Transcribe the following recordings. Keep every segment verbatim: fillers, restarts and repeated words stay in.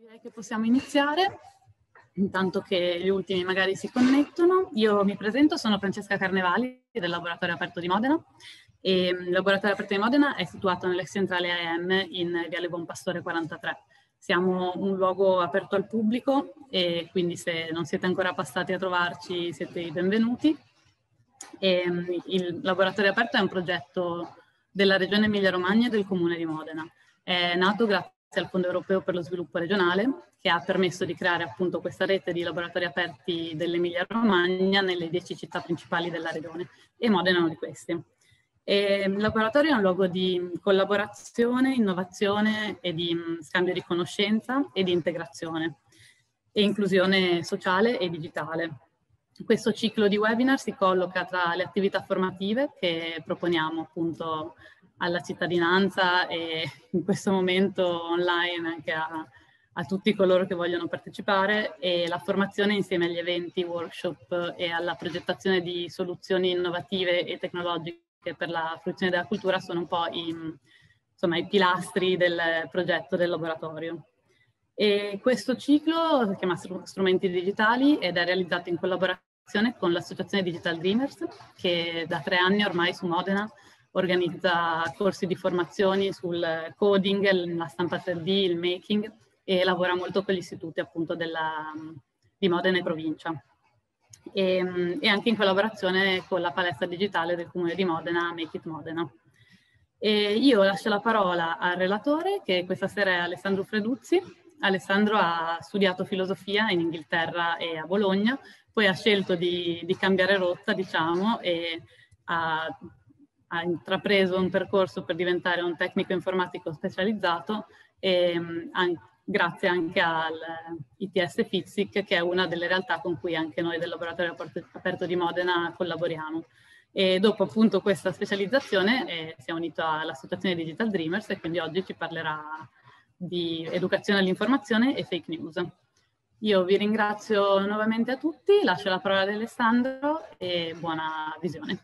Direi che possiamo iniziare, intanto che gli ultimi magari si connettono. Io mi presento, sono Francesca Carnevali del Laboratorio Aperto di Modena. E il Laboratorio Aperto di Modena è situato nell'ex centrale A M in Viale Buon Pastore quarantatré. Siamo un luogo aperto al pubblico e quindi se non siete ancora passati a trovarci siete i benvenuti. E il Laboratorio Aperto è un progetto della Regione Emilia-Romagna e del Comune di Modena. È nato grazie al Fondo Europeo per lo Sviluppo Regionale, che ha permesso di creare appunto questa rete di laboratori aperti dell'Emilia-Romagna nelle dieci città principali della regione, e Modena è uno di questi. E il laboratorio è un luogo di collaborazione, innovazione e di scambio di conoscenza e di integrazione e inclusione sociale e digitale. Questo ciclo di webinar si colloca tra le attività formative che proponiamo appunto alla cittadinanza e in questo momento online anche a, a tutti coloro che vogliono partecipare, e la formazione insieme agli eventi, workshop e alla progettazione di soluzioni innovative e tecnologiche per la fruizione della cultura sono un po' i, insomma, i pilastri del progetto del laboratorio. E questo ciclo si chiama Strumenti Digitali ed è realizzato in collaborazione con l'associazione Digital Dreamers, che da tre anni ormai su Modena organizza corsi di formazioni sul coding, la stampa tre D, il making, e lavora molto con gli istituti appunto della, di Modena e provincia. E, e anche in collaborazione con la palestra digitale del Comune di Modena, Make It Modena. E io lascio la parola al relatore, che questa sera è Alessandro Freduzzi. Alessandro ha studiato filosofia in Inghilterra e a Bologna, poi ha scelto di, di cambiare rotta, diciamo, e ha, ha intrapreso un percorso per diventare un tecnico informatico specializzato, e, anche, grazie anche al I T S FIZIC, che è una delle realtà con cui anche noi del Laboratorio Aperto di Modena collaboriamo. E dopo appunto questa specializzazione eh, si è unito all'associazione Digital Dreamers, e quindi oggi ci parlerà di educazione all'informazione e fake news. Io vi ringrazio nuovamente a tutti, lascio la parola ad Alessandro e buona visione.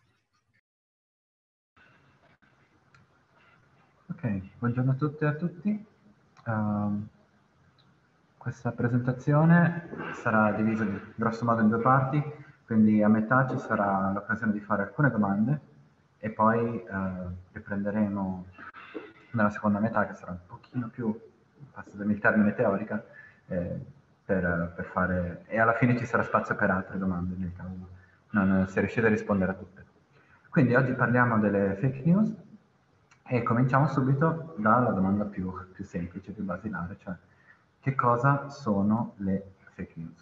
Ok, buongiorno a tutte e a tutti. Uh, questa presentazione sarà divisa grosso modo in due parti, quindi a metà ci sarà l'occasione di fare alcune domande e poi uh, riprenderemo nella seconda metà, che sarà un pochino più, passatemi il termine, teorica, eh, per, per fare, e alla fine ci sarà spazio per altre domande nel caso non si riuscite a rispondere a tutte. Quindi oggi parliamo delle fake news e cominciamo subito dalla domanda più, più semplice, più basilare, cioè che cosa sono le fake news?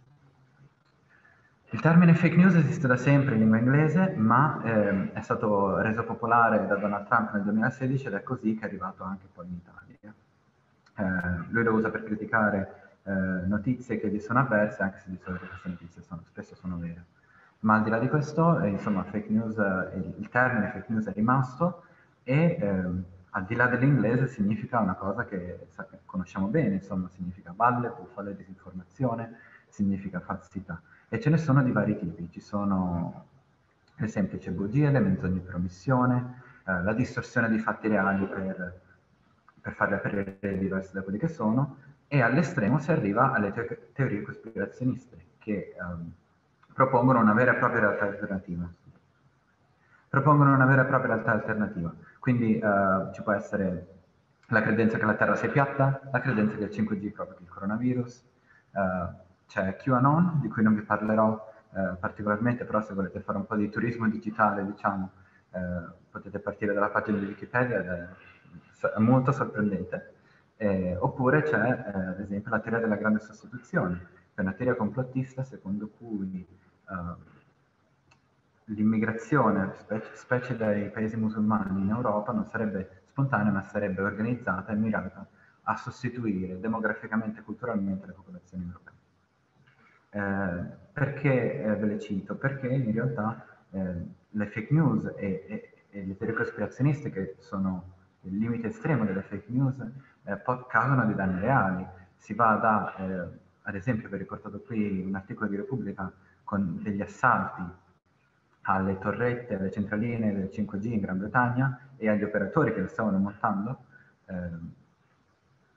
Il termine fake news esiste da sempre in lingua inglese, ma eh, è stato reso popolare da Donald Trump nel duemilasedici ed è così che è arrivato anche poi in Italia. Eh, lui lo usa per criticare eh, notizie che gli sono avverse, anche se di solito queste notizie sono, spesso sono vere. Ma al di là di questo, eh, insomma, fake news, eh, il, il termine fake news è rimasto e eh, al di là dell'inglese significa una cosa che sa, conosciamo bene, insomma, significa balle, bufale, disinformazione, significa falsità. E ce ne sono di vari tipi, ci sono le semplici bugie, le menzogne per omissione, eh, la distorsione di fatti reali per, per farli apparire diversi da quelli che sono, e all'estremo si arriva alle te teorie cospirazioniste, che um, propongono una vera e propria realtà alternativa. Propongono una vera e propria realtà alternativa. Quindi uh, ci può essere la credenza che la Terra sia piatta, la credenza che il cinque G provochi il coronavirus, uh, c'è QAnon, di cui non vi parlerò uh, particolarmente, però se volete fare un po' di turismo digitale, diciamo, uh, potete partire dalla pagina di Wikipedia, ed è, è molto sorprendente. Eh, oppure c'è, eh, ad esempio, la teoria della grande sostituzione, che è una teoria complottista secondo cui uh, l'immigrazione, specie, specie dai paesi musulmani in Europa, non sarebbe spontanea, ma sarebbe organizzata e mirata a sostituire demograficamente e culturalmente le popolazioni europee. Eh, perché eh, ve le cito? Perché in realtà eh, le fake news e, e, e le teorie cospirazioniste, che sono il limite estremo delle fake news, eh, causano dei danni reali. Si va da, eh, ad esempio, vi ho riportato qui un articolo di Repubblica con degli assalti alle torrette, alle centraline del cinque G in Gran Bretagna e agli operatori che le stavano montando, eh,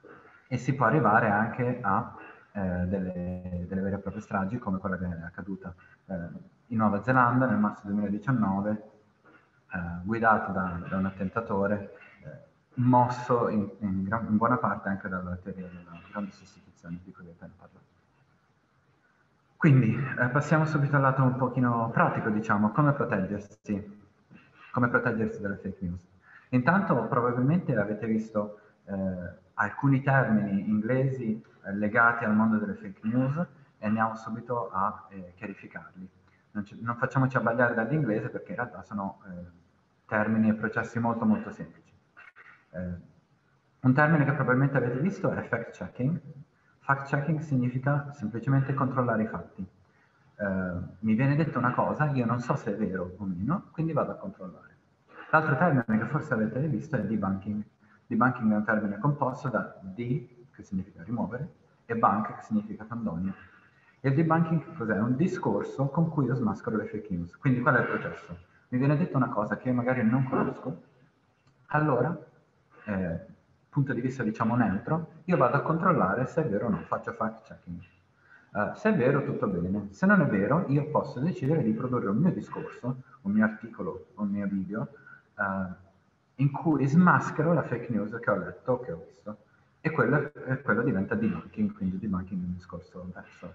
e si può arrivare anche a eh, delle, delle vere e proprie stragi come quella che è accaduta eh, in Nuova Zelanda nel marzo duemiladiciannove, eh, guidato da, da un attentatore eh, mosso in, in, gran, in buona parte anche dalla teoria della grande sostituzione di cui vi ho appena parlato. Quindi eh, passiamo subito al lato un pochino pratico, diciamo, come proteggersi, come proteggersi dalle fake news. Intanto probabilmente avete visto eh, alcuni termini inglesi eh, legati al mondo delle fake news e andiamo subito a eh, chiarificarli. Non, non facciamoci abbagliare dall'inglese perché in realtà sono eh, termini e processi molto molto semplici. Eh, un termine che probabilmente avete visto è fact-checking. Fact-checking significa semplicemente controllare i fatti. Eh, mi viene detta una cosa, io non so se è vero o meno, quindi vado a controllare. L'altro termine che forse avete visto è debunking. Debunking è un termine composto da de, che significa rimuovere, e bunk, che significa fandonia. E il debunking cos'è? È un discorso con cui io smaschero le fake news. Quindi qual è il processo? Mi viene detta una cosa che io magari non conosco, allora, eh, punto di vista diciamo neutro, io vado a controllare se è vero o no, faccio fact checking. Uh, se è vero tutto bene, se non è vero io posso decidere di produrre un mio discorso, un mio articolo, un mio video, uh, in cui smaschero la fake news che ho letto o che ho visto. E quello, eh, quello diventa debunking, quindi debunking è un discorso verso.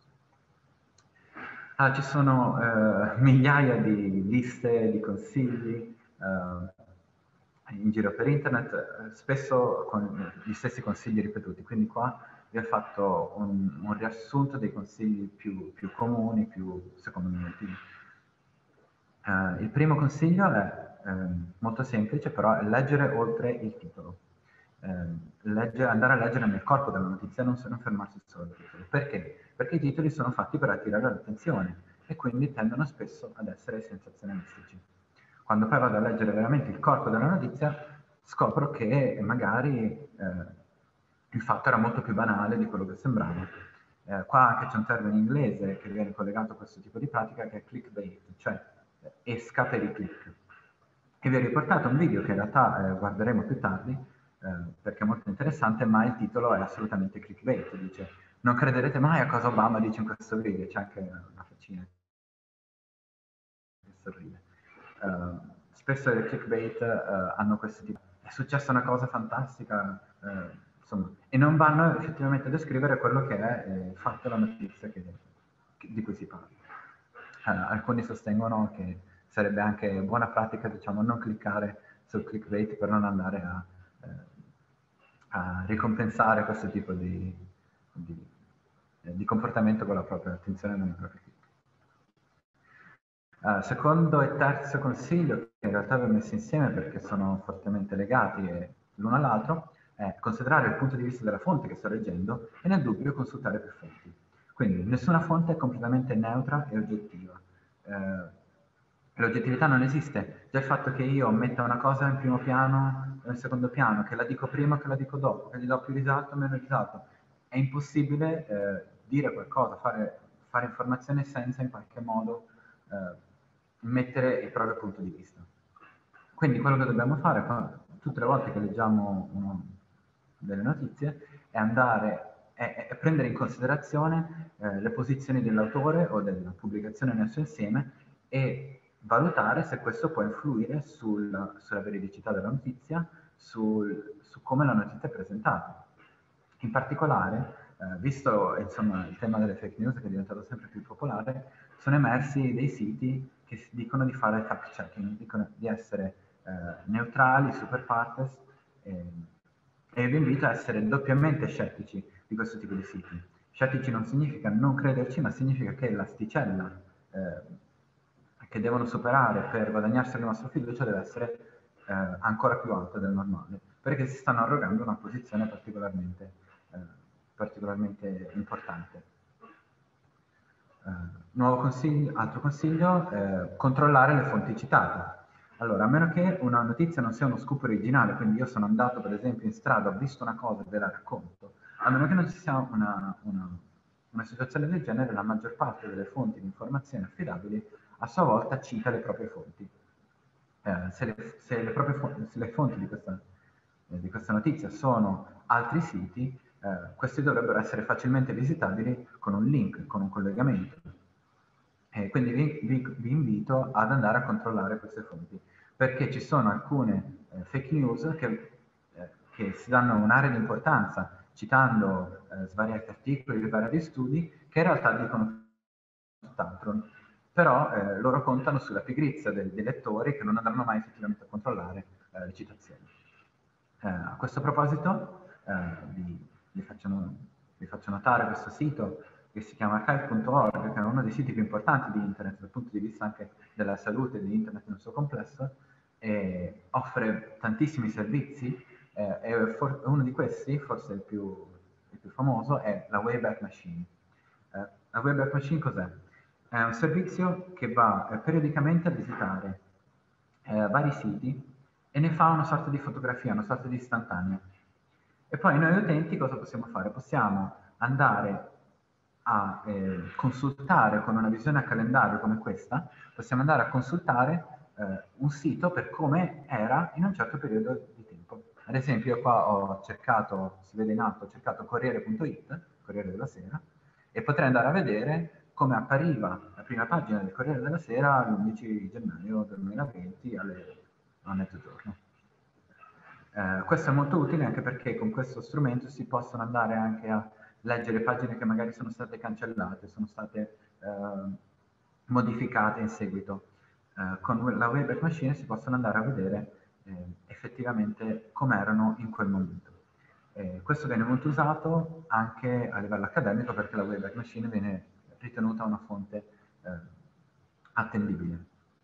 Ah, ci sono eh, migliaia di liste, di consigli eh, in giro per internet, eh, spesso con gli stessi consigli ripetuti, quindi qua vi ho fatto un, un riassunto dei consigli più, più comuni, più secondo me utili. Uh, il primo consiglio è eh, molto semplice, però è leggere oltre il titolo. Eh, leggere, andare a leggere nel corpo della notizia, non, non fermarsi solo al titolo. Perché? Perché i titoli sono fatti per attirare l'attenzione e quindi tendono spesso ad essere sensazionalistici. Quando poi vado a leggere veramente il corpo della notizia, scopro che magari eh, il fatto era molto più banale di quello che sembrava. Eh, qua anche c'è un termine inglese che viene collegato a questo tipo di pratica che è clickbait, cioè eh, esca per i click. E vi ho riportato un video che in realtà eh, guarderemo più tardi, eh, perché è molto interessante, ma il titolo è assolutamente clickbait, dice non crederete mai a cosa Obama dice in questo video, c'è anche una faccina che sorride. Uh, spesso le clickbait uh, hanno questo tipo, è successa una cosa fantastica, uh, insomma, e non vanno effettivamente a descrivere quello che è eh, il fatto, la notizia che, che, di cui si parla. Uh, alcuni sostengono che sarebbe anche buona pratica, diciamo, non cliccare sul clickbait per non andare a, eh, a ricompensare questo tipo di, di, eh, di comportamento con la propria attenzione e non i propri click. Uh, secondo e terzo consiglio, che in realtà vi ho messo insieme perché sono fortemente legati l'uno all'altro, è considerare il punto di vista della fonte che sto leggendo e nel dubbio consultare più fonti. Quindi nessuna fonte è completamente neutra e oggettiva. Uh, L'oggettività non esiste. Già il fatto che io metta una cosa in primo piano o in secondo piano, che la dico prima o che la dico dopo, che gli do più risalto o meno risalto, è impossibile eh, dire qualcosa, fare, fare informazione senza in qualche modo eh, mettere il proprio punto di vista. Quindi quello che dobbiamo fare tutte le volte che leggiamo uno delle notizie è andare è, è prendere in considerazione eh, le posizioni dell'autore o della pubblicazione nel suo insieme e valutare se questo può influire sul, sulla veridicità della notizia, sul, su come la notizia è presentata. In particolare, eh, visto insomma, il tema delle fake news che è diventato sempre più popolare, sono emersi dei siti che dicono di fare fact-checking, dicono di essere eh, neutrali, super partes, eh, e vi invito a essere doppiamente scettici di questo tipo di siti. Scettici non significa non crederci, ma significa che l'asticella eh, che devono superare per guadagnarsi la nostra fiducia deve essere eh, ancora più alta del normale, perché si stanno arrogando una posizione particolarmente, eh, particolarmente importante. Eh, nuovo consiglio, altro consiglio, eh, controllare le fonti citate. Allora, a meno che una notizia non sia uno scoop originale, quindi io sono andato per esempio in strada, ho visto una cosa e ve la racconto, a meno che non ci sia una, una, una situazione del genere, la maggior parte delle fonti di informazione affidabili a sua volta cita le proprie fonti. Eh, se, le, se, le proprie fonti, se le fonti di questa, eh, di questa notizia sono altri siti, Eh, questi dovrebbero essere facilmente visitabili con un link, con un collegamento. E quindi vi, vi, vi invito ad andare a controllare queste fonti, perché ci sono alcune eh, fake news che, eh, che si danno un'area di importanza, citando eh, svariati articoli, svariati studi, che in realtà dicono tutt'altro. Però eh, loro contano sulla pigrizia dei, dei lettori che non andranno mai effettivamente a controllare eh, le citazioni. Eh, a questo proposito eh, vi, vi, faccio, vi faccio notare questo sito che si chiama archive punto org, che è uno dei siti più importanti di internet dal punto di vista anche della salute e di internet nel suo complesso, e offre tantissimi servizi, eh, e for- uno di questi, forse il più, il più famoso, è la Wayback Machine. Eh, la Wayback Machine cos'è? È un servizio che va eh, periodicamente a visitare eh, vari siti e ne fa una sorta di fotografia, una sorta di istantanea. E poi noi utenti cosa possiamo fare? Possiamo andare a eh, consultare con una visione a calendario come questa, possiamo andare a consultare eh, un sito per come era in un certo periodo di tempo. Ad esempio io qua ho cercato, si vede in alto, ho cercato Corriere punto it, Corriere della Sera, e potrei andare a vedere come appariva la prima pagina del Corriere della Sera l'undici gennaio duemilaventi alle, a mezzogiorno. Eh, questo è molto utile anche perché con questo strumento si possono andare anche a leggere pagine che magari sono state cancellate, sono state eh, modificate in seguito. Eh, con la Wayback Machine si possono andare a vedere eh, effettivamente com'erano in quel momento. Eh, questo viene molto usato anche a livello accademico perché la Wayback Machine viene ritenuta una fonte eh, attendibile.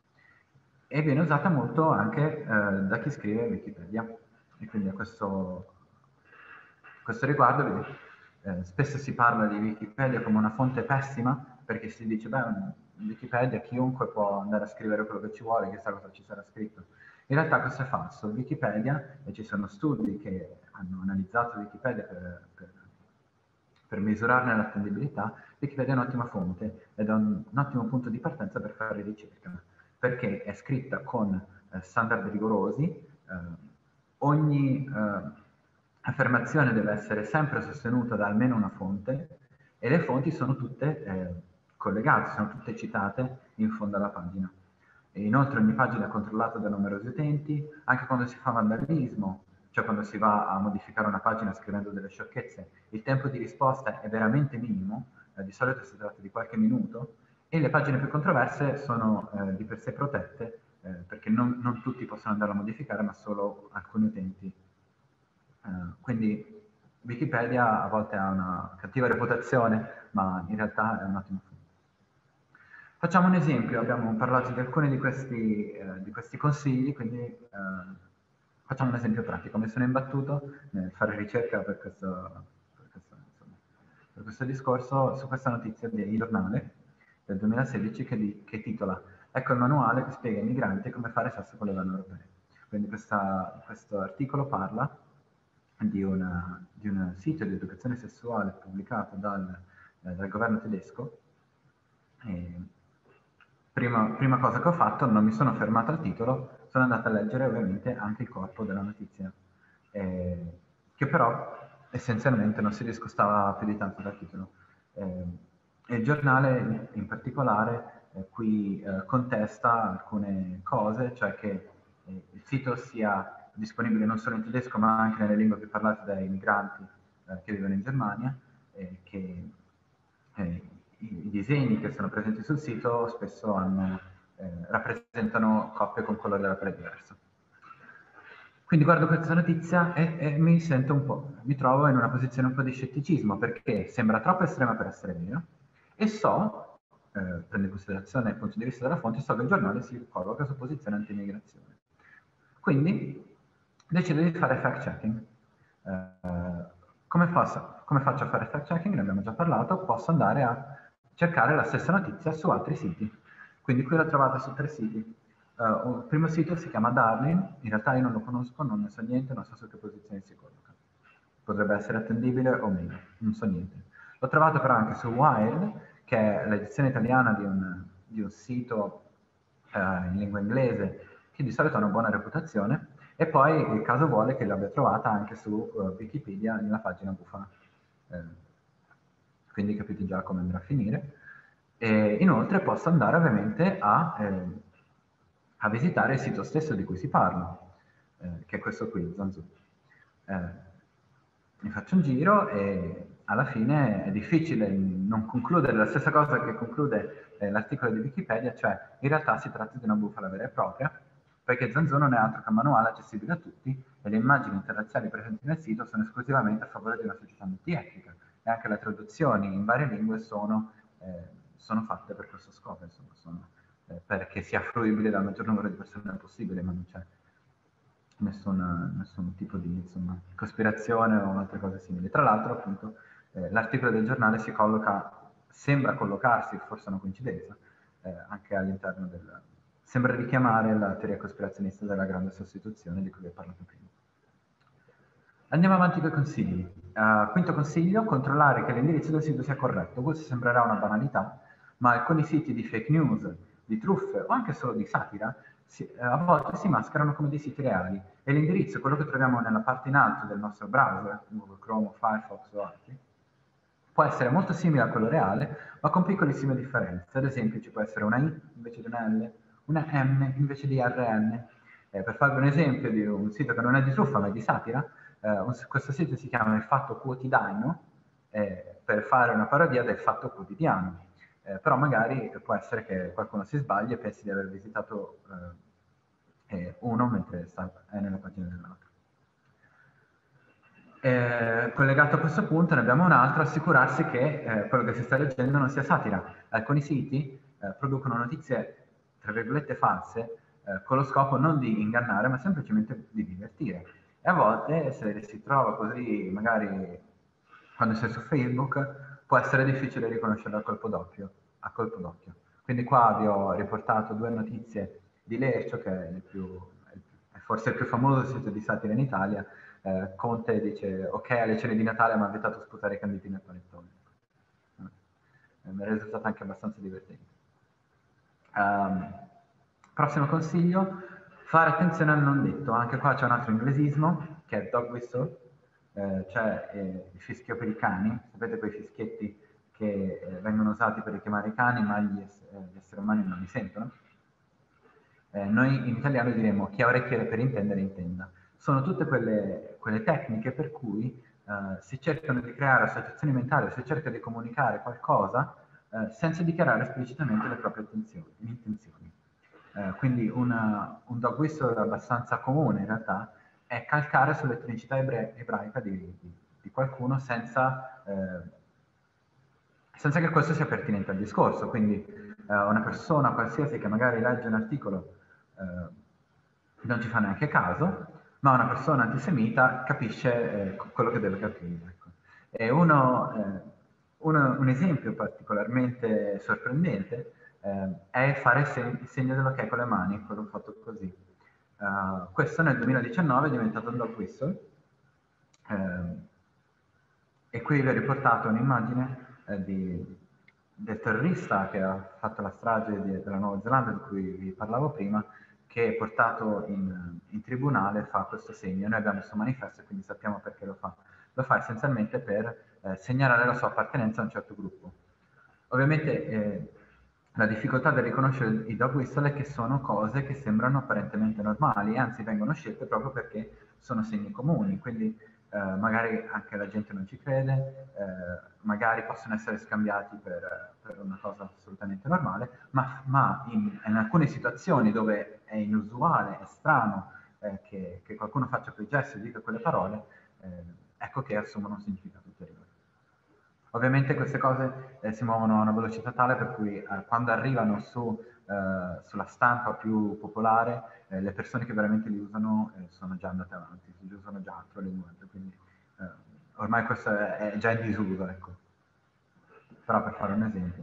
E viene usata molto anche eh, da chi scrive Wikipedia. E quindi a questo, a questo riguardo eh, spesso si parla di Wikipedia come una fonte pessima perché si dice, beh, in Wikipedia chiunque può andare a scrivere quello che ci vuole, chissà cosa ci sarà scritto. In realtà questo è falso. Wikipedia, e ci sono studi che hanno analizzato Wikipedia per, per, per misurarne l'attendibilità, Wikipedia è un'ottima fonte ed è un, un ottimo punto di partenza per fare ricerca, perché è scritta con eh, standard rigorosi, eh, ogni eh, affermazione deve essere sempre sostenuta da almeno una fonte e le fonti sono tutte eh, collegate, sono tutte citate in fondo alla pagina. E inoltre ogni pagina è controllata da numerosi utenti, anche quando si fa vandalismo, cioè quando si va a modificare una pagina scrivendo delle sciocchezze, il tempo di risposta è veramente minimo, eh, di solito si tratta di qualche minuto, e le pagine più controverse sono eh, di per sé protette, eh, perché non, non tutti possono andare a modificare, ma solo alcuni utenti. Eh, quindi Wikipedia a volte ha una cattiva reputazione, ma in realtà è un ottimo fonte. Facciamo un esempio, abbiamo parlato di alcuni di questi, eh, di questi consigli, quindi eh, facciamo un esempio pratico. Mi sono imbattuto nel fare ricerca per questo, per questo, insomma, per questo discorso su questa notizia di giornale del duemilasedici che, di, che titola "Ecco il manuale che spiega ai migranti come fare sesso con le donne europee". Quindi questa, questo articolo parla di, una, di un sito di educazione sessuale pubblicato dal, eh, dal governo tedesco. E prima, prima cosa che ho fatto, non mi sono fermato al titolo, sono andato a leggere ovviamente anche il corpo della notizia, eh, che però essenzialmente non si discostava più di tanto dal titolo. Eh, e il giornale in particolare eh, qui eh, contesta alcune cose, cioè che eh, il sito sia disponibile non solo in tedesco ma anche nelle lingue più parlate dai migranti eh, che vivono in Germania, eh, che eh, i, i disegni che sono presenti sul sito spesso hanno, eh, rappresentano coppie con colore della pelle diverso. Quindi guardo questa notizia e, e mi sento un po', mi trovo in una posizione un po' di scetticismo perché sembra troppo estrema per essere vero e so, eh, prendo in considerazione il punto di vista della fonte, so che il giornale si colloca su posizione anti-immigrazione. Quindi decido di fare fact-checking. Eh, come, come faccio a fare fact-checking? Ne abbiamo già parlato, posso andare a cercare la stessa notizia su altri siti. Quindi qui l'ho trovata su tre siti. Uh, il primo sito si chiama Darwin, in realtà io non lo conosco, non ne so niente, non so su che posizione si colloca. Potrebbe essere attendibile o meno, non so niente. L'ho trovato però anche su Wired, che è l'edizione italiana di un, di un sito uh, in lingua inglese, che di solito ha una buona reputazione, e poi il caso vuole che l'abbia trovata anche su uh, Wikipedia nella pagina bufala. eh, quindi capite già come andrà a finire. E inoltre posso andare ovviamente a, eh, a visitare il sito stesso di cui si parla, eh, che è questo qui, Zanzu. Eh, mi faccio un giro e alla fine è difficile non concludere la stessa cosa che conclude eh, l'articolo di Wikipedia, cioè in realtà si tratta di una bufala vera e propria, perché Zanzu non è altro che un manuale accessibile a tutti e le immagini interrazziali presenti nel sito sono esclusivamente a favore di una società multietnica e anche le traduzioni in varie lingue sono, eh, sono fatte per questo scopo, insomma, sono, eh, perché sia fruibile dal maggior numero di persone possibile, ma non c'è Nessun, nessun tipo di insomma, cospirazione o altre cose simili. Tra l'altro, appunto, eh, l'articolo del giornale si colloca, sembra collocarsi, forse è una coincidenza, eh, anche all'interno del... sembra richiamare la teoria cospirazionista della grande sostituzione di cui vi ho parlato prima. Andiamo avanti con i consigli. Uh, quinto consiglio, controllare che l'indirizzo del sito sia corretto. Questo sembrerà una banalità, ma alcuni siti di fake news, di truffe o anche solo di satira Si, a volte si mascherano come dei siti reali e l'indirizzo, quello che troviamo nella parte in alto del nostro browser, Google Chrome, Firefox o altri, può essere molto simile a quello reale, ma con piccolissime differenze. Ad esempio ci può essere una I invece di una L, una M invece di R N. Eh, per farvi un esempio di un sito che non è di truffa ma è di satira, eh, un, questo sito si chiama Il Fatto Quotidiano, eh, per fare una parodia del Fatto Quotidiano. Eh, però magari può essere che qualcuno si sbagli e pensi di aver visitato eh, eh, uno mentre sta, è nella pagina dell'altro. Eh, collegato a questo punto ne abbiamo un altro, assicurarsi che eh, quello che si sta leggendo non sia satira. Alcuni siti eh, producono notizie, tra virgolette, false, eh, con lo scopo non di ingannare, ma semplicemente di divertire. E a volte, se si trova così, magari quando sei su Facebook, può essere difficile riconoscerlo a colpo d'occhio. A colpo d'occhio. Quindi qua vi ho riportato due notizie di Lercio, che è, il più, è forse il più famoso sito di satira in Italia. Eh, Conte dice ok alle cene di Natale ma ha vietato sputare i canditi nel panettone. Eh, mi è risultato anche abbastanza divertente. Um, prossimo consiglio, fare attenzione al non detto. Anche qua c'è un altro inglesismo che è dog whistle, eh, cioè eh, il fischio per i cani. Sapete quei fischietti che eh, vengono usati per richiamare i cani ma gli, eh, gli esseri umani non li sentono. Eh, noi in italiano diremo chi ha orecchie per intendere intenda. Sono tutte quelle, quelle tecniche per cui eh, si cercano di creare associazioni mentali, si cerca di comunicare qualcosa eh, senza dichiarare esplicitamente le proprie intenzioni. Eh, quindi una, un dog whistle abbastanza comune in realtà è calcare sull'etnicità ebra- ebraica di, di, di qualcuno senza, eh, senza che questo sia pertinente al discorso. Quindi eh, una persona qualsiasi che magari legge un articolo eh, non ci fa neanche caso, ma una persona antisemita capisce eh, quello che deve capire. Ecco. E uno, eh, uno, un esempio particolarmente sorprendente eh, è fare se- il segno dell'ok con le mani, quello fatto così. Uh, questo nel duemiladiciannove è diventato un dog whistle, eh, e qui vi ho riportato un'immagine eh, di, del terrorista che ha fatto la strage di, della Nuova Zelanda di cui vi parlavo prima, che portato in, in tribunale fa questo segno. Noi abbiamo questo manifesto e quindi sappiamo perché lo fa. Lo fa essenzialmente per eh, segnalare la sua appartenenza a un certo gruppo. Ovviamente eh, la difficoltà del riconoscere i dog whistle è che sono cose che sembrano apparentemente normali, anzi vengono scelte proprio perché sono segni comuni, quindi eh, magari anche la gente non ci crede, eh, magari possono essere scambiati per, per una cosa assolutamente normale, ma, ma in, in alcune situazioni dove è inusuale, è strano eh, che, che qualcuno faccia quei gesti e dica quelle parole, eh, ecco che assumono un significato ulteriore. Ovviamente queste cose eh, si muovono a una velocità tale per cui eh, quando arrivano su, eh, sulla stampa più popolare, eh, le persone che veramente li usano eh, sono già andate avanti, li usano già altro linguaggio, quindi eh, ormai questo è, è già in disuso, ecco. Però per fare un esempio.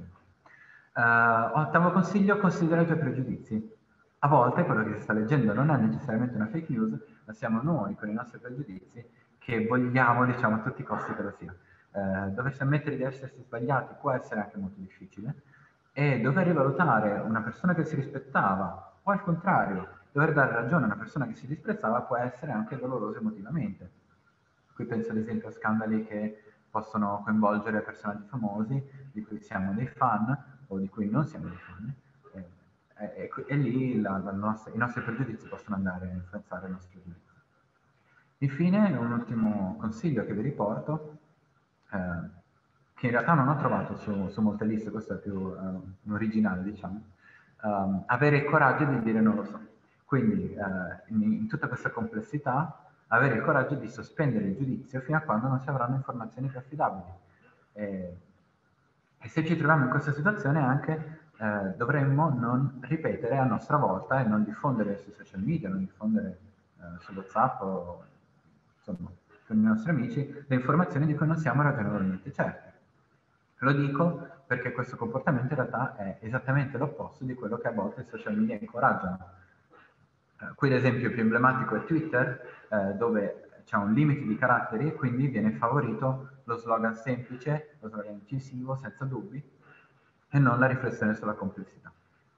Uh, ottavo consiglio, considera i tuoi pregiudizi. A volte quello che si sta leggendo non è necessariamente una fake news, ma siamo noi con i nostri pregiudizi che vogliamo, diciamo, a tutti i costi che lo sia. Uh, doversi ammettere di essersi sbagliati può essere anche molto difficile e dover rivalutare una persona che si rispettava o al contrario, dover dare ragione a una persona che si disprezzava può essere anche doloroso emotivamente. Qui penso ad esempio a scandali che possono coinvolgere personaggi famosi di cui siamo dei fan o di cui non siamo dei fan, e, e, e lì la, la nostra, i nostri pregiudizi possono andare a influenzare il nostro giudizio. Infine, un ultimo consiglio che vi riporto, eh, che in realtà non ho trovato su, su molte liste, questo è più uh, un originale, diciamo, um, avere il coraggio di dire non lo so. Quindi, uh, in, in tutta questa complessità, avere il coraggio di sospendere il giudizio fino a quando non si avranno informazioni più affidabili. E, e se ci troviamo in questa situazione anche eh, dovremmo non ripetere a nostra volta e non diffondere sui social media, non diffondere eh, su WhatsApp o insomma con i nostri amici le informazioni di cui non siamo ragionevolmente certi. Lo dico perché questo comportamento in realtà è esattamente l'opposto di quello che a volte i social media incoraggiano. Eh, qui l'esempio più emblematico è Twitter, eh, dove c'è un limite di caratteri e quindi viene favorito lo slogan semplice, lo slogan incisivo, senza dubbi, e non la riflessione sulla complessità.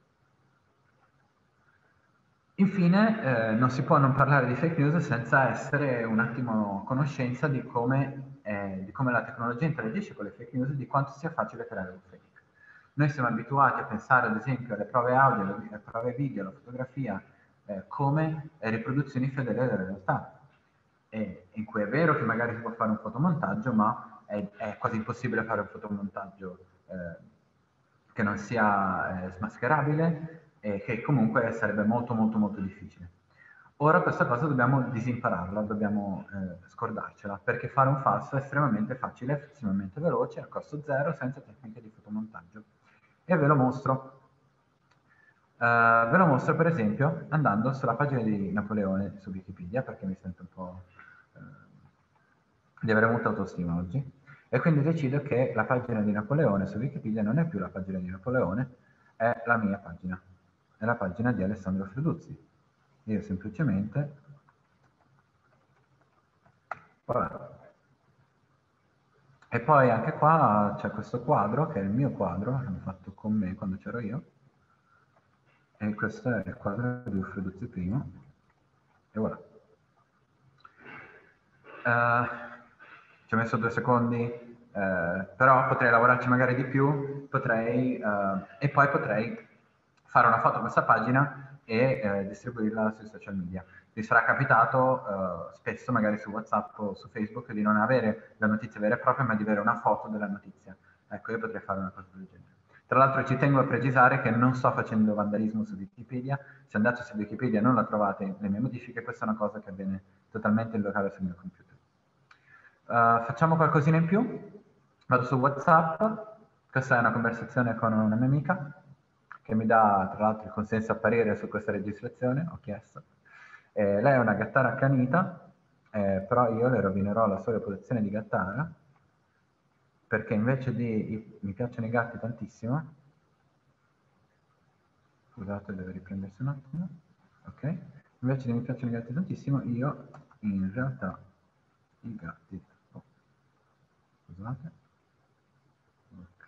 Infine, eh, non si può non parlare di fake news senza essere un attimo a conoscenza di come, eh, di come la tecnologia interagisce con le fake news e di quanto sia facile creare un fake. Noi siamo abituati a pensare, ad esempio, alle prove audio, alle prove video, alla fotografia, eh, come riproduzioni fedeli della realtà, e in cui è vero che magari si può fare un fotomontaggio, ma è, è quasi impossibile fare un fotomontaggio eh, che non sia eh, smascherabile e che comunque sarebbe molto molto molto difficile. Ora questa cosa dobbiamo disimpararla, dobbiamo eh, scordarcela, perché fare un falso è estremamente facile, estremamente veloce, a costo zero, senza tecniche di fotomontaggio. E ve lo mostro. Uh, ve lo mostro per esempio andando sulla pagina di Napoleone su Wikipedia, perché mi sento un po' uh, di avere molta autostima oggi, e quindi decido che la pagina di Napoleone su Wikipedia non è più la pagina di Napoleone, è la mia pagina, è la pagina di Alessandro Freduzzi. Io semplicemente vabbè. E poi anche qua c'è questo quadro che è il mio quadro, che hanno fatto con me quando c'ero io, e questo è il quadro di Freduzzi primo, e voilà. Uh, ci ho messo due secondi, uh, però potrei lavorarci magari di più, potrei, uh, e poi potrei fare una foto a questa pagina e uh, distribuirla sui social media. Vi sarà capitato spesso, magari su WhatsApp o su Facebook, di non avere la notizia vera e propria, ma di avere una foto della notizia. Ecco, io potrei fare una cosa del genere. Tra l'altro ci tengo a precisare che non sto facendo vandalismo su Wikipedia, se andate su Wikipedia non la trovate le mie modifiche, questa è una cosa che avviene totalmente in locale sul mio computer. Uh, facciamo qualcosina in più, vado su WhatsApp, questa è una conversazione con una mia amica, che mi dà tra l'altro il consenso a apparire su questa registrazione, ho chiesto. Eh, lei è una gattara accanita, eh, però io le rovinerò la sua reputazione di gattara, perché invece di i, mi piacciono i gatti tantissimo, scusate, deve riprendersi un attimo, ok, invece di mi piacciono i gatti tantissimo, io in realtà i gatti, oh, scusate, ok,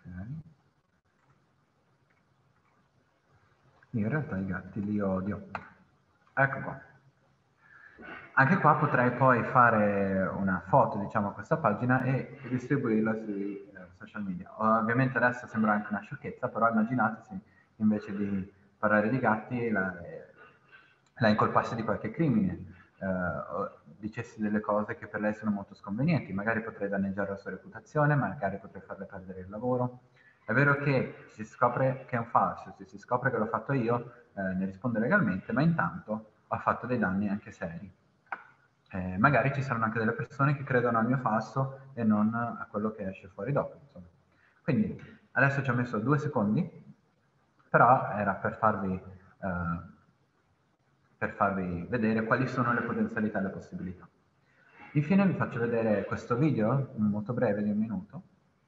io in realtà i gatti li odio, ecco qua. Anche qua potrei poi fare una foto, diciamo, a questa pagina e distribuirla sui eh, social media. Ovviamente adesso sembra anche una sciocchezza, però immaginate se invece di parlare di gatti la, la incolpasse di qualche crimine, eh, o dicesse delle cose che per lei sono molto sconvenienti. Magari potrei danneggiare la sua reputazione, magari potrei farle perdere il lavoro. È vero che si scopre che è un falso, se si scopre che l'ho fatto io, eh, ne rispondo legalmente, ma intanto ho fatto dei danni anche seri. Eh, magari ci saranno anche delle persone che credono al mio falso e non a quello che esce fuori dopo. Insomma. Quindi adesso ci ho messo due secondi, però era per farvi, eh, per farvi vedere quali sono le potenzialità e le possibilità. Infine vi faccio vedere questo video, molto breve, di un minuto.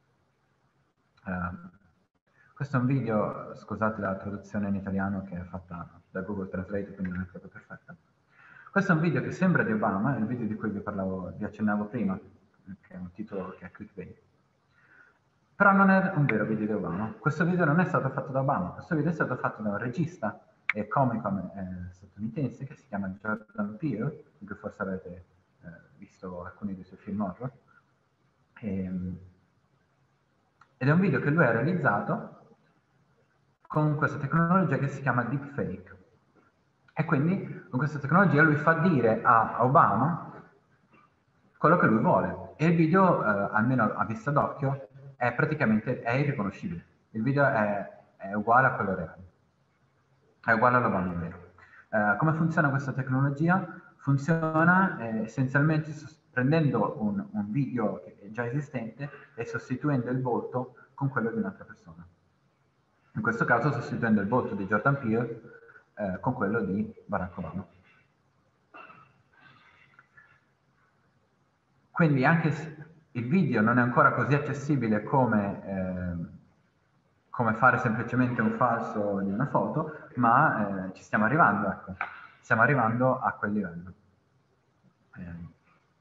Eh, questo è un video, scusate la traduzione in italiano che è fatta da Google Translate, quindi non è proprio perfetta. Questo è un video che sembra di Obama, il video di cui vi parlavo, vi accennavo prima, che è un titolo che è clickbait. Però non è un vero video di Obama. Questo video non è stato fatto da Obama, questo video è stato fatto da un regista e comico eh, statunitense che si chiama Jordan Peele, di cui forse avete eh, visto alcuni dei suoi film horror. E, è un video che lui ha realizzato con questa tecnologia che si chiama deepfake. E quindi con questa tecnologia lui fa dire a Obama quello che lui vuole. E il video, eh, almeno a vista d'occhio, è praticamente è irriconoscibile. Il video è, è uguale a quello reale. È uguale all'Obama vero. Eh, come funziona questa tecnologia? Funziona eh, essenzialmente prendendo un, un video che è già esistente e sostituendo il volto con quello di un'altra persona. In questo caso sostituendo il volto di Jordan Peele eh, con quello di Barack Obama. Quindi anche se il video non è ancora così accessibile come, eh, come fare semplicemente un falso di una foto, ma eh, ci stiamo arrivando, ecco. Stiamo arrivando a quel livello. Eh.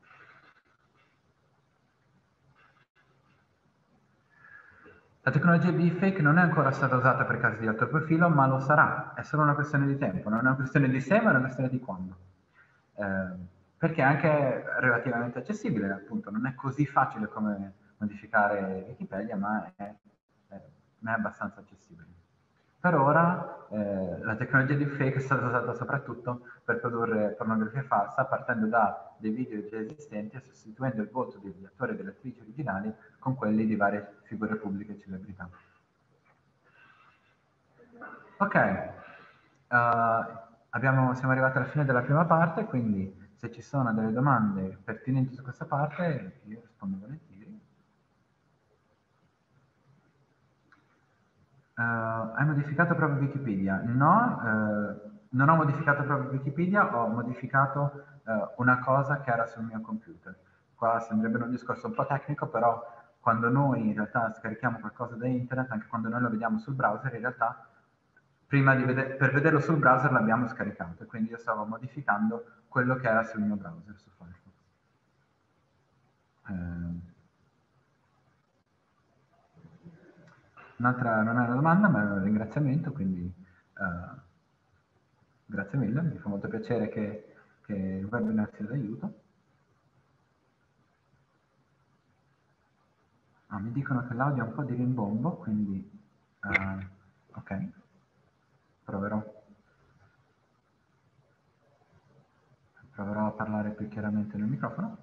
La tecnologia deepfake non è ancora stata usata per casi di alto profilo, ma lo sarà. È solo una questione di tempo, non è una questione di se, ma è una questione di quando. Eh, perché è anche relativamente accessibile, appunto, non è così facile come modificare Wikipedia, ma è, è, è abbastanza accessibile. Per ora eh, la tecnologia deepfake è stata usata soprattutto per produrre pornografia falsa, partendo da dei video già esistenti e sostituendo il volto degli attori e delle attrici originali con quelli di varie figure pubbliche e celebrità. Ok, uh, abbiamo, siamo arrivati alla fine della prima parte, quindi se ci sono delle domande pertinenti su questa parte, io rispondo volentieri. Uh, hai modificato proprio Wikipedia? No, uh, non ho modificato proprio Wikipedia, ho modificato uh, una cosa che era sul mio computer. Qua sembrerebbe un discorso un po' tecnico, però quando noi in realtà scarichiamo qualcosa da internet, anche quando noi lo vediamo sul browser, in realtà prima di vedere, per vederlo sul browser l'abbiamo scaricato, e quindi io stavo modificando quello che era sul mio browser, su Firefox. Uh, Un'altra, non è una domanda, ma è un ringraziamento, quindi uh, grazie mille, mi fa molto piacere che, che il webinar sia d'aiuto. Ah, mi dicono che l'audio ha un po' di rimbombo, quindi uh, ok, proverò, proverò a parlare più chiaramente nel microfono.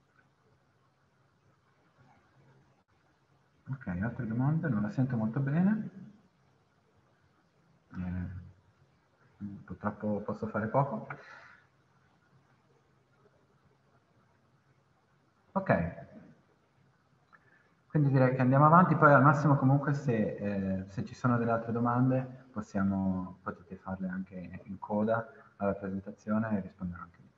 Ok, altre domande? Non la sento molto bene. Eh, purtroppo posso fare poco. Ok. Quindi direi che andiamo avanti, poi al massimo comunque se, eh, se ci sono delle altre domande possiamo, potete farle anche in coda alla presentazione e risponderò anche lì.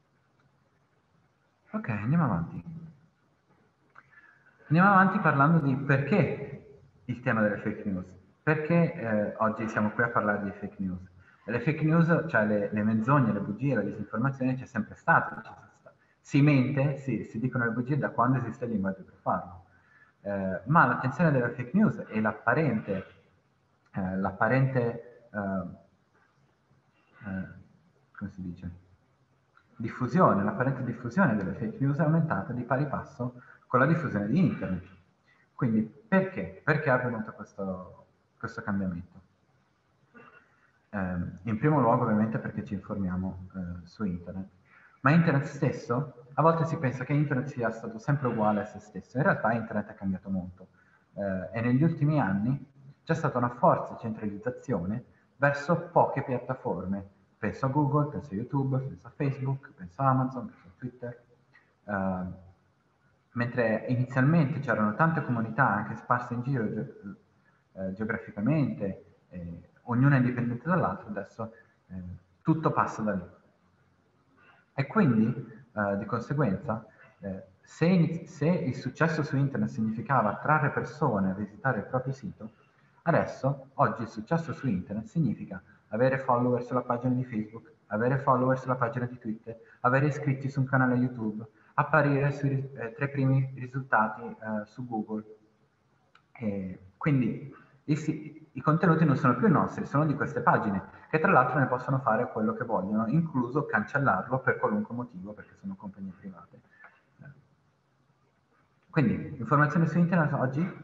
Ok, andiamo avanti. Andiamo avanti parlando di perché il tema delle fake news. Perché eh, oggi siamo qui a parlare di fake news. E le fake news, cioè le, le menzogne, le bugie, la disinformazione c'è sempre stato. Si mente, si, si dicono le bugie da quando esiste il linguaggio per farlo. Eh, ma l'attenzione della fake news e l'apparente, eh, l'apparente eh, eh, come si dice? diffusione, l'apparente diffusione delle fake news è aumentata di pari passo con la diffusione di internet. Quindi perché? Perché è avvenuto questo, questo cambiamento? Eh, in primo luogo ovviamente perché ci informiamo eh, su internet. Ma internet stesso, a volte si pensa che internet sia stato sempre uguale a se stesso, in realtà internet è cambiato molto eh, e negli ultimi anni c'è stata una forte centralizzazione verso poche piattaforme. Penso a Google, penso a YouTube, penso a Facebook, penso a Amazon, penso a Twitter. Uh, mentre inizialmente c'erano tante comunità anche sparse in giro ge eh, geograficamente, eh, ognuna indipendente dall'altra, adesso eh, tutto passa da lì. E quindi, eh, di conseguenza, eh, se, se il successo su internet significava attrarre persone a visitare il proprio sito, adesso, oggi, il successo su internet significa avere follower sulla pagina di Facebook, avere follower sulla pagina di Twitter, avere iscritti su un canale YouTube, apparire sui eh, tre primi risultati eh, su Google. E quindi i, i contenuti non sono più nostri, sono di queste pagine, che tra l'altro ne possono fare quello che vogliono, incluso cancellarlo per qualunque motivo, perché sono compagnie private. Quindi, informazioni su internet oggi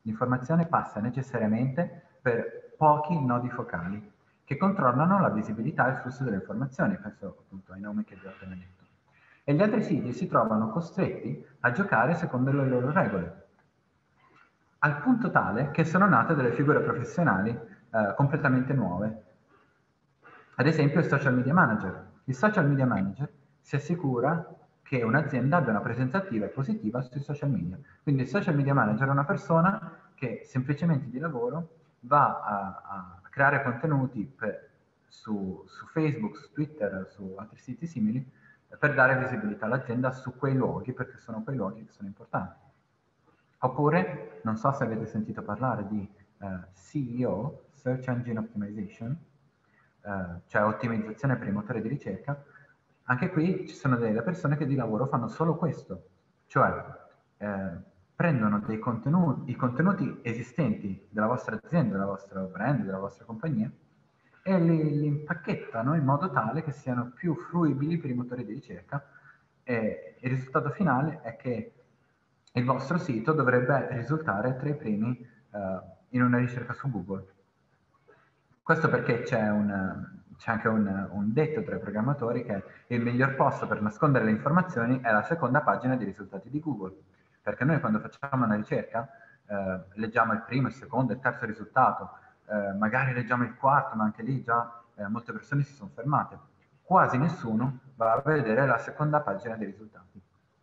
L'informazione passa necessariamente per pochi nodi focali che controllano la visibilità e il flusso delle informazioni, penso appunto ai nomi che vi ho appena detto. E gli altri siti si trovano costretti a giocare secondo le loro regole, al punto tale che sono nate delle figure professionali eh, completamente nuove. Ad esempio il social media manager. Il social media manager si assicura che un'azienda abbia una presenza attiva e positiva sui social media. Quindi il social media manager è una persona che semplicemente di lavoro va a, a creare contenuti per, su, su Facebook, su Twitter, su altri siti simili, per dare visibilità all'azienda su quei luoghi, perché sono quei luoghi che sono importanti. Oppure, non so se avete sentito parlare di uh, S E O, Search Engine Optimization, uh, cioè ottimizzazione per i motori di ricerca. Anche qui ci sono delle persone che di lavoro fanno solo questo, cioè eh, prendono dei contenuti, i contenuti esistenti della vostra azienda, della vostra brand, della vostra compagnia, e li, li impacchettano in modo tale che siano più fruibili per i motori di ricerca, e il risultato finale è che il vostro sito dovrebbe risultare tra i primi uh, in una ricerca su Google. Questo perché c'è, un, c'è anche un, un detto tra i programmatori che il miglior posto per nascondere le informazioni è la seconda pagina dei risultati di Google. Perché noi quando facciamo una ricerca eh, leggiamo il primo, il secondo, il terzo risultato, eh, magari leggiamo il quarto, ma anche lì già eh, molte persone si sono fermate. Quasi nessuno va a vedere la seconda pagina dei risultati.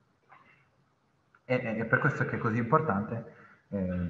E, e per questo che è così importante eh,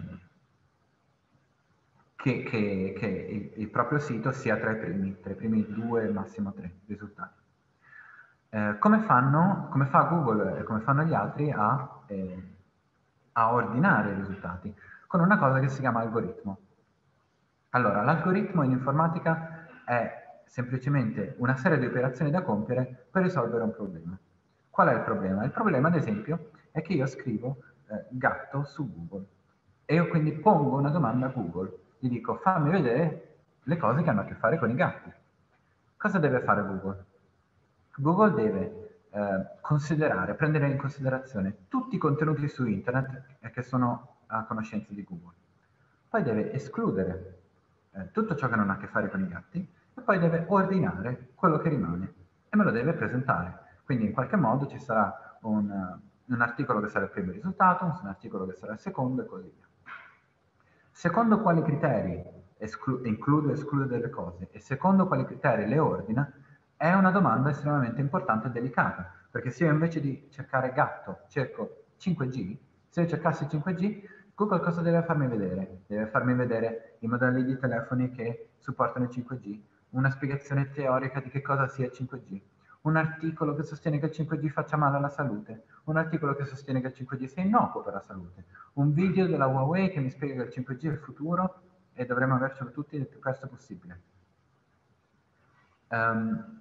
che, che, che il, il proprio sito sia tra i primi, tra i primi due, massimo tre risultati. Eh, come fanno, come fa Google e come fanno gli altri a, eh, a ordinare i risultati? Con una cosa che si chiama algoritmo. Allora, l'algoritmo in informatica è semplicemente una serie di operazioni da compiere per risolvere un problema. Qual è il problema? Il problema, ad esempio, è che io scrivo eh, gatto su Google e io quindi pongo una domanda a Google, gli dico fammi vedere le cose che hanno a che fare con i gatti. Cosa deve fare Google? Google deve eh, considerare, prendere in considerazione tutti i contenuti su internet che sono a conoscenza di Google. Poi deve escludere eh, tutto ciò che non ha a che fare con i gatti e poi deve ordinare quello che rimane e me lo deve presentare. Quindi in qualche modo ci sarà un, uh, un articolo che sarà il primo risultato, un articolo che sarà il secondo e così via. Secondo quali criteri esclu- include o esclude delle cose e secondo quali criteri le ordina è una domanda estremamente importante e delicata, perché se io invece di cercare gatto cerco cinque G, se io cercassi cinque G, Google cosa deve farmi vedere? Deve farmi vedere i modelli di telefoni che supportano il cinque G, una spiegazione teorica di che cosa sia il cinque G, un articolo che sostiene che il cinque G faccia male alla salute, un articolo che sostiene che il cinque G sia innocuo per la salute, un video della Huawei che mi spiega che il cinque G è il futuro e dovremmo avercelo tutti il più presto possibile. Um,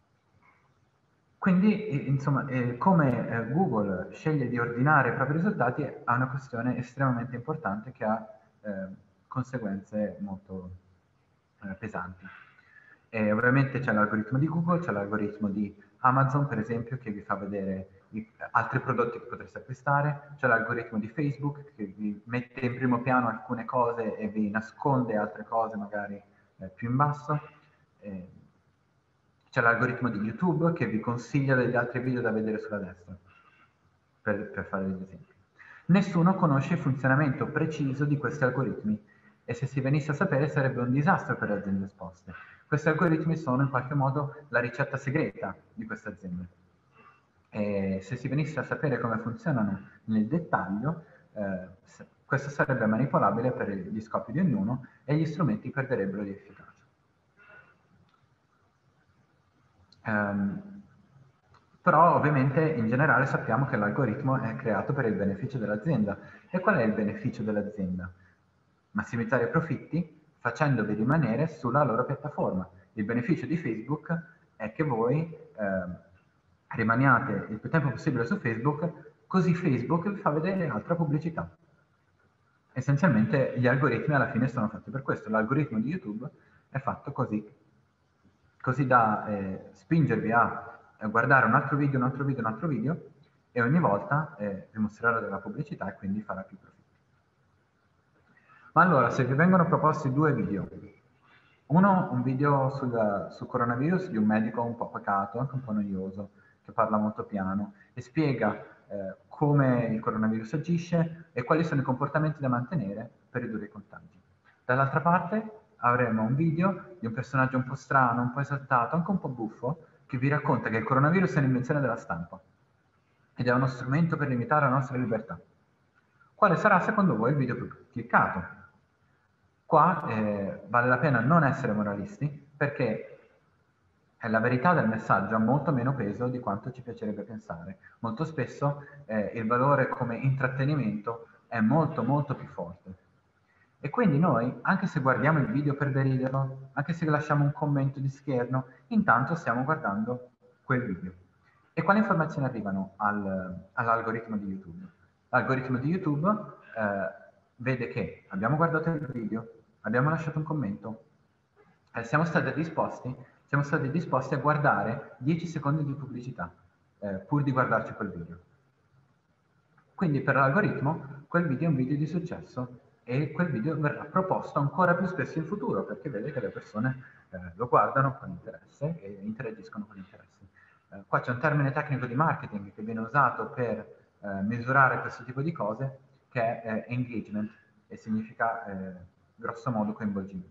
Quindi, insomma, eh, come eh, Google sceglie di ordinare i propri risultati è una questione estremamente importante che ha eh, conseguenze molto eh, pesanti. E ovviamente c'è l'algoritmo di Google, c'è l'algoritmo di Amazon, per esempio, che vi fa vedere i, altri prodotti che potreste acquistare, c'è l'algoritmo di Facebook che vi mette in primo piano alcune cose e vi nasconde altre cose magari eh, più in basso. Eh, C'è l'algoritmo di YouTube che vi consiglia degli altri video da vedere sulla destra, per, per fare degli esempi. Nessuno conosce il funzionamento preciso di questi algoritmi e se si venisse a sapere sarebbe un disastro per le aziende esposte. Questi algoritmi sono in qualche modo la ricetta segreta di queste aziende. E se si venisse a sapere come funzionano nel dettaglio, eh, questo sarebbe manipolabile per gli scopi di ognuno e gli strumenti perderebbero di efficacia. Um, però ovviamente in generale sappiamo che l'algoritmo è creato per il beneficio dell'azienda. E qual è il beneficio dell'azienda? Massimizzare i profitti facendovi rimanere sulla loro piattaforma. Il beneficio di Facebook è che voi eh, rimaniate il più tempo possibile su Facebook, così Facebook vi fa vedere altra pubblicità. Essenzialmente gli algoritmi alla fine sono fatti per questo. L'algoritmo di YouTube è fatto così, così da eh, spingervi a guardare un altro video, un altro video, un altro video e ogni volta eh, vi mostrerà della pubblicità e quindi farà più profitto. Ma allora, se vi vengono proposti due video, uno un video sul, sul coronavirus di un medico un po' pacato, anche un po' noioso, che parla molto piano e spiega eh, come il coronavirus agisce e quali sono i comportamenti da mantenere per ridurre i contagi. Dall'altra parte avremo un video di un personaggio un po' strano, un po' esaltato, anche un po' buffo, che vi racconta che il coronavirus è un'invenzione della stampa ed è uno strumento per limitare la nostra libertà. Quale sarà secondo voi il video più cliccato? Qua eh, vale la pena non essere moralisti, perché la verità del messaggio ha molto meno peso di quanto ci piacerebbe pensare. Molto spesso eh, il valore come intrattenimento è molto molto più forte. E quindi noi, anche se guardiamo il video per deriderlo, anche se lasciamo un commento di scherno, intanto stiamo guardando quel video. E quali informazioni arrivano al, all'algoritmo di YouTube? L'algoritmo di YouTube eh, vede che abbiamo guardato il video, abbiamo lasciato un commento, eh, siamo stati disposti, siamo stati disposti a guardare dieci secondi di pubblicità, eh, pur di guardarci quel video. Quindi per l'algoritmo quel video è un video di successo e quel video verrà proposto ancora più spesso in futuro, perché vede che le persone eh, lo guardano con interesse e interagiscono con interesse. Eh, qua c'è un termine tecnico di marketing che viene usato per eh, misurare questo tipo di cose, che è eh, engagement, e significa eh, grosso modo coinvolgimento.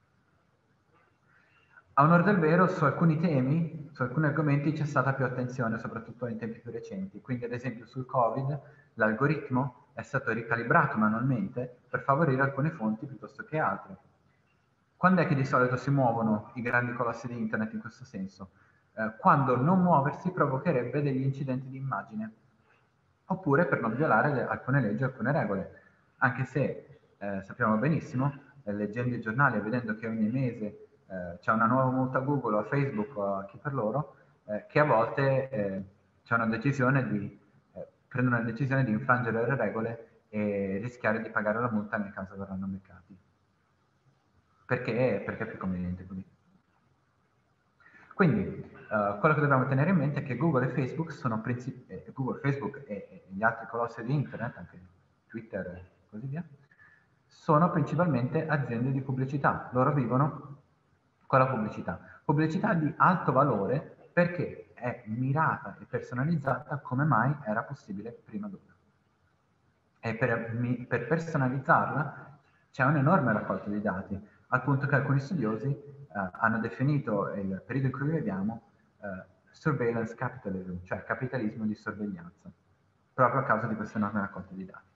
A onor del vero, su alcuni temi, su alcuni argomenti c'è stata più attenzione, soprattutto in tempi più recenti. Quindi, ad esempio, sul Covid, l'algoritmo è stato ricalibrato manualmente per favorire alcune fonti piuttosto che altre. Quando è che di solito si muovono i grandi colossi di Internet in questo senso? Eh, quando non muoversi provocherebbe degli incidenti di immagine, oppure per non violare le, alcune leggi, alcune regole. Anche se eh, sappiamo benissimo, eh, leggendo i giornali e vedendo che ogni mese Eh, c'è una nuova multa a Google o a Facebook o a chi per loro, eh, che a volte eh, c'è una decisione di, eh, prendono la decisione di infrangere le regole e rischiare di pagare la multa nel caso verranno beccati. Perché? Perché è più conveniente così. Quindi, eh, quello che dobbiamo tenere in mente è che Google e Facebook sono principi, eh, Google, Facebook e, e gli altri colossi di Internet, anche Twitter e così via, sono principalmente aziende di pubblicità. Loro vivono con la pubblicità. Pubblicità di alto valore perché è mirata e personalizzata come mai era possibile prima d'ora. E per, per personalizzarla c'è un'enorme raccolta di dati, al punto che alcuni studiosi eh, hanno definito il periodo in cui viviamo eh, surveillance capitalism, cioè capitalismo di sorveglianza, proprio a causa di questa enorme raccolta di dati.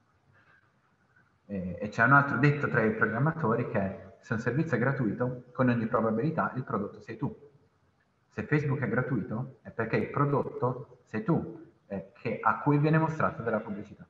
E, e c'è un altro detto tra i programmatori che è: se un servizio è gratuito, con ogni probabilità il prodotto sei tu. Se Facebook è gratuito, è perché il prodotto sei tu, eh, che, a cui viene mostrata della pubblicità.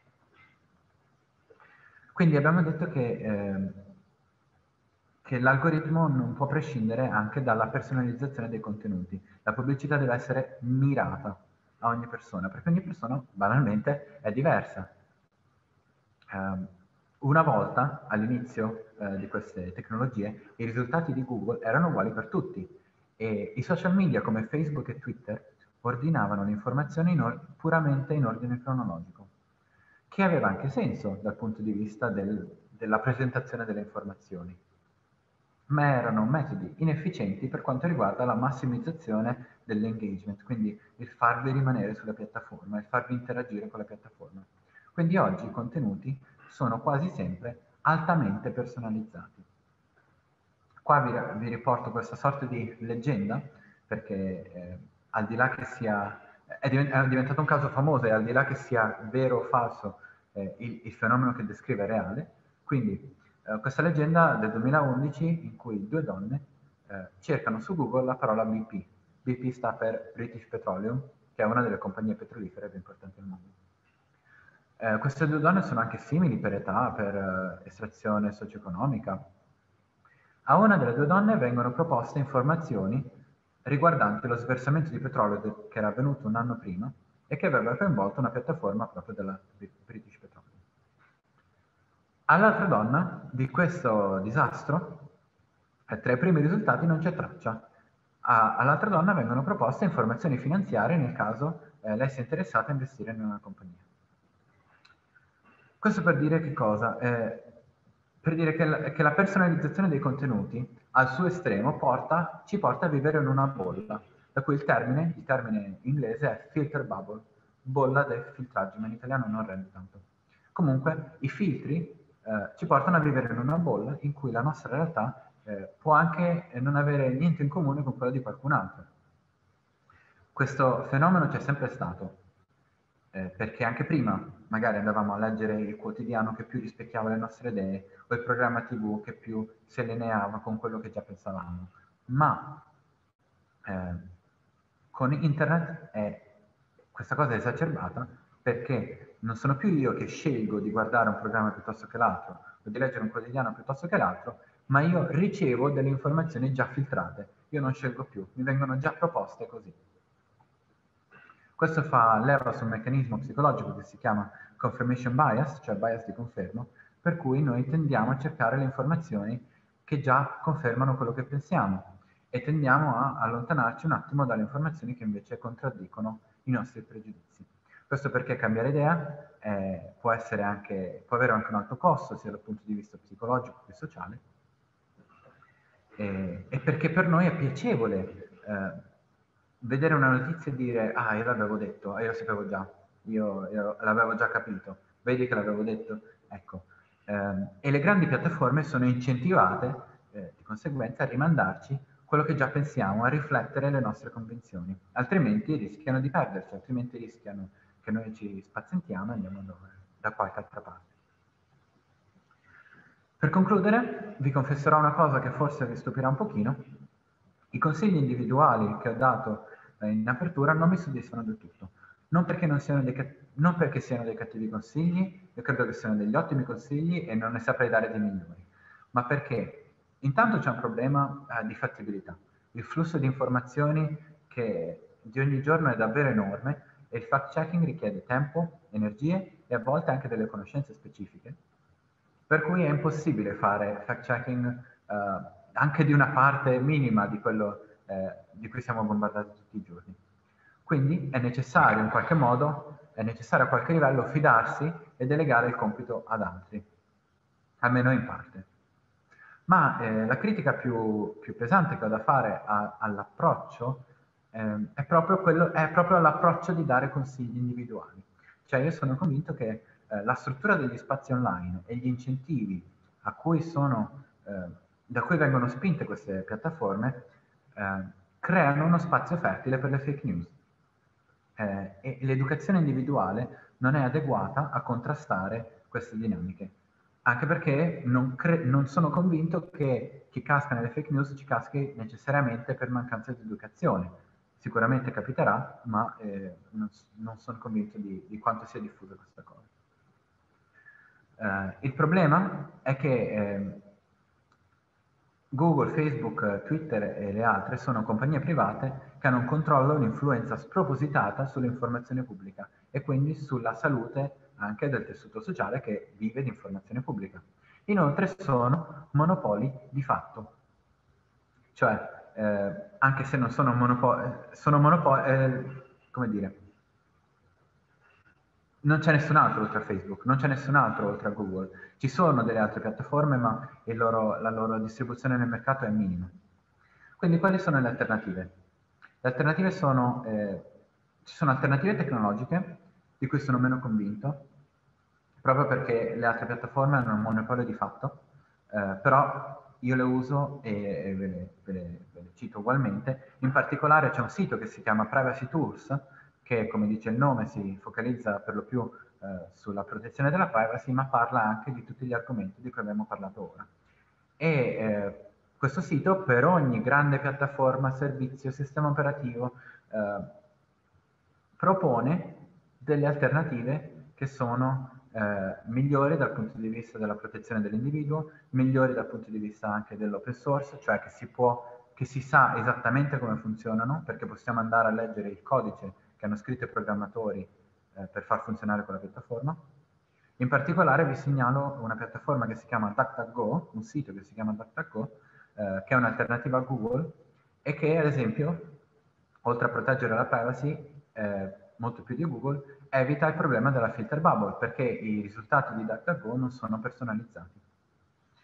Quindi abbiamo detto che, eh, che l'algoritmo non può prescindere anche dalla personalizzazione dei contenuti. La pubblicità deve essere mirata a ogni persona, perché ogni persona banalmente è diversa. Um, Una volta, all'inizio eh, di queste tecnologie, i risultati di Google erano uguali per tutti e i social media come Facebook e Twitter ordinavano le informazioni in or- puramente in ordine cronologico, che aveva anche senso dal punto di vista del, della presentazione delle informazioni, ma erano metodi inefficienti per quanto riguarda la massimizzazione dell'engagement, quindi il farvi rimanere sulla piattaforma, il farvi interagire con la piattaforma. Quindi oggi i contenuti sono quasi sempre altamente personalizzati. Qua vi, vi riporto questa sorta di leggenda, perché eh, al di là che sia, è, div è diventato un caso famoso e al di là che sia vero o falso eh, il, il fenomeno che descrive è reale. Quindi eh, questa leggenda del duemilaundici in cui due donne eh, cercano su Google la parola B P. B P sta per British Petroleum, che è una delle compagnie petrolifere più importanti al mondo. Eh, queste due donne sono anche simili per età, per eh, estrazione socio-economica. A una delle due donne vengono proposte informazioni riguardanti lo sversamento di petrolio che era avvenuto un anno prima e che aveva coinvolto una piattaforma proprio della British Petroleum. All'altra donna di questo disastro, eh, tra i primi risultati non c'è traccia. All'altra donna vengono proposte informazioni finanziarie nel caso eh, lei sia interessata a investire in una compagnia. Questo per dire che cosa? Eh, per dire che la, che la personalizzazione dei contenuti al suo estremo porta, ci porta a vivere in una bolla, da cui il termine, il termine inglese è filter bubble, bolla del filtraggio, ma in italiano non rende tanto. Comunque i filtri eh, ci portano a vivere in una bolla in cui la nostra realtà eh, può anche non avere niente in comune con quella di qualcun altro. Questo fenomeno c'è sempre stato, eh, perché anche prima magari andavamo a leggere il quotidiano che più rispecchiava le nostre idee o il programma tivù che più si allineava con quello che già pensavamo. Ma eh, con internet è, questa cosa è esacerbata perché non sono più io che scelgo di guardare un programma piuttosto che l'altro o di leggere un quotidiano piuttosto che l'altro, ma io ricevo delle informazioni già filtrate. Io non scelgo più, mi vengono già proposte così. Questo fa leva su un meccanismo psicologico che si chiama confirmation bias, cioè bias di conferma, per cui noi tendiamo a cercare le informazioni che già confermano quello che pensiamo e tendiamo a allontanarci un attimo dalle informazioni che invece contraddicono i nostri pregiudizi. Questo perché cambiare idea eh, può, essere anche, può avere anche un alto costo, sia dal punto di vista psicologico che sociale, e, e perché per noi è piacevole eh, vedere una notizia e dire ah, io l'avevo detto, ah, io lo sapevo già, io, io l'avevo già capito, vedi che l'avevo detto, ecco. Eh, e le grandi piattaforme sono incentivate, eh, di conseguenza, a rimandarci quello che già pensiamo, a riflettere le nostre convinzioni, altrimenti rischiano di perderci, altrimenti rischiano che noi ci spazientiamo e andiamo da, da qualche altra parte. Per concludere, vi confesserò una cosa che forse vi stupirà un pochino. I consigli individuali che ho dato eh, in apertura non mi soddisfano del tutto. Non perché, non siano dei, non perché siano dei cattivi consigli, io credo che siano degli ottimi consigli e non ne saprei dare dei migliori, ma perché intanto c'è un problema eh, di fattibilità. Il flusso di informazioni che di ogni giorno è davvero enorme e il fact-checking richiede tempo, energie e a volte anche delle conoscenze specifiche, per cui è impossibile fare fact-checking eh, anche di una parte minima di quello eh, di cui siamo bombardati tutti i giorni. Quindi è necessario in qualche modo, è necessario a qualche livello fidarsi e delegare il compito ad altri, almeno in parte. Ma eh, la critica più, più pesante che ho da fare all'approccio eh, è proprio, quello, è proprio l'approccio di dare consigli individuali. Cioè io sono convinto che eh, la struttura degli spazi online e gli incentivi a cui sono, eh, da cui vengono spinte queste piattaforme eh, creano uno spazio fertile per le fake news. Eh, e l'educazione individuale non è adeguata a contrastare queste dinamiche. Anche perché non, non sono convinto che chi casca nelle fake news ci caschi necessariamente per mancanza di educazione. Sicuramente capiterà, ma eh, non, non sono convinto di, di quanto sia diffusa questa cosa. Eh, il problema è che eh, Google, Facebook, Twitter e le altre sono compagnie private che hanno un controllo e un'influenza spropositata sull'informazione pubblica e quindi sulla salute anche del tessuto sociale che vive di informazione pubblica. Inoltre sono monopoli di fatto, cioè eh, anche se non sono monopoli, sono monopoli, eh, come dire, non c'è nessun altro oltre a Facebook, non c'è nessun altro oltre a Google. Ci sono delle altre piattaforme, ma il loro, la loro distribuzione nel mercato è minima. Quindi quali sono le alternative? Le alternative sono, eh, ci sono alternative tecnologiche di cui sono meno convinto, proprio perché le altre piattaforme hanno un monopolio di fatto, eh, però io le uso e, e ve, le, ve, le, ve le cito ugualmente. In particolare c'è un sito che si chiama Privacy Tools, che come dice il nome si focalizza per lo più eh, sulla protezione della privacy, ma parla anche di tutti gli argomenti di cui abbiamo parlato ora. E eh, questo sito per ogni grande piattaforma, servizio, sistema operativo eh, propone delle alternative che sono eh, migliori dal punto di vista della protezione dell'individuo, migliori dal punto di vista anche dell'open source, cioè che si può, che si sa esattamente come funzionano, perché possiamo andare a leggere il codice che hanno scritto i programmatori eh, per far funzionare quella piattaforma. In particolare vi segnalo una piattaforma che si chiama DuckDuckGo, un sito che si chiama DuckDuckGo, eh, che è un'alternativa a Google e che, ad esempio, oltre a proteggere la privacy, eh, molto più di Google, evita il problema della filter bubble, perché i risultati di DuckDuckGo non sono personalizzati.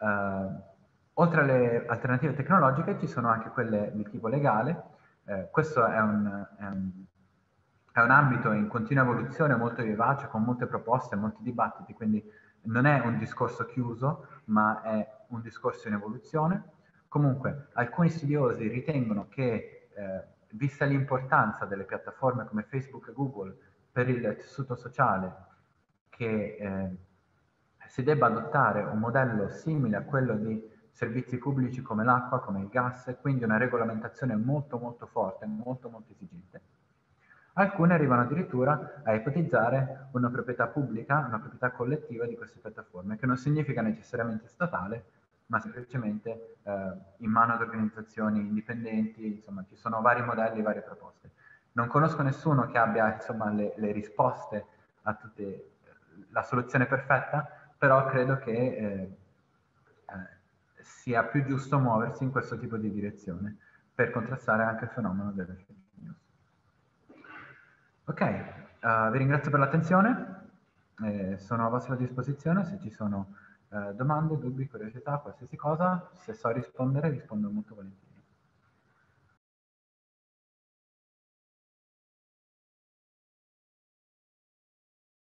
Uh, oltre alle alternative tecnologiche ci sono anche quelle di tipo legale. Eh, questo è un, è, un, è un ambito in continua evoluzione, molto vivace, con molte proposte, molti dibattiti, quindi non è un discorso chiuso, ma è un discorso in evoluzione. Comunque, alcuni studiosi ritengono che, eh, vista l'importanza delle piattaforme come Facebook e Google per il tessuto sociale, che eh, si debba adottare un modello simile a quello di servizi pubblici come l'acqua, come il gas, quindi una regolamentazione molto molto forte, molto molto esigente. Alcune arrivano addirittura a ipotizzare una proprietà pubblica, una proprietà collettiva di queste piattaforme, che non significa necessariamente statale, ma semplicemente eh, in mano ad organizzazioni indipendenti. Insomma, ci sono vari modelli, varie proposte. Non conosco nessuno che abbia, insomma, le, le risposte a tutte, la soluzione perfetta, però credo che eh, eh, sia più giusto muoversi in questo tipo di direzione per contrastare anche il fenomeno delle fake news. Ok, uh, vi ringrazio per l'attenzione, eh, sono a vostra disposizione se ci sono uh, domande, dubbi, curiosità, qualsiasi cosa. Se so rispondere, rispondo molto volentieri.